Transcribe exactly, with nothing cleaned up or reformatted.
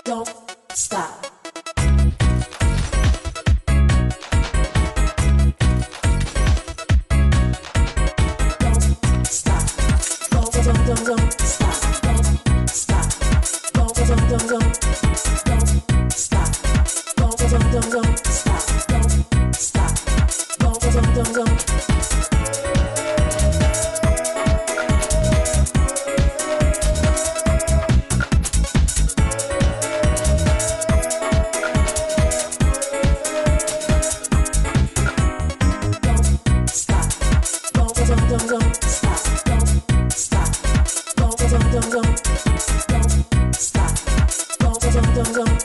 Don't stop. Don't stop. Don't, don't, don't, don't stop. Don't stop. Don't, don't, don't, don't. Don't stop. Don't, don't, don't, don't stop. Don't stop. Don't, don't, don't, don't. Don't, don't stop, don't stop, don't, don't, don't, don't, don't stop, don't, don't, don't, don't.